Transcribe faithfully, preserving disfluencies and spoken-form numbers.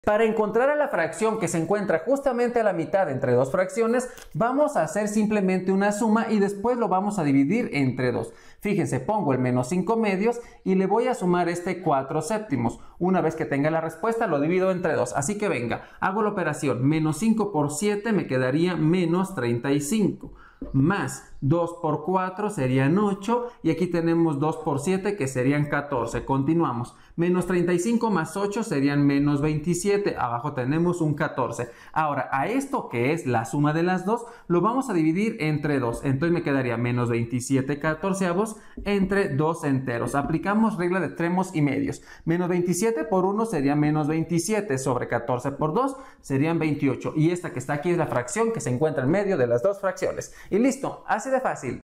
Para encontrar a la fracción que se encuentra justamente a la mitad entre dos fracciones, vamos a hacer simplemente una suma y después lo vamos a dividir entre dos. Fíjense, pongo el menos cinco medios y le voy a sumar este cuatro séptimos. Una vez que tenga la respuesta, lo divido entre dos. Así que venga, hago la operación. Menos cinco por siete me quedaría menos treinta y cinco. Más dos por cuatro serían ocho y aquí tenemos dos por siete que serían catorce. Continuamos. Menos treinta y cinco más ocho serían menos veintisiete. Abajo tenemos un catorce. Ahora, a esto que es la suma de las dos, lo vamos a dividir entre dos. Entonces me quedaría menos veintisiete catorceavos entre dos enteros. Aplicamos regla de extremos y medios. Menos veintisiete por uno sería menos veintisiete sobre catorce por dos serían veintiocho. Y esta que está aquí es la fracción que se encuentra en medio de las dos fracciones. Y listo, así de fácil.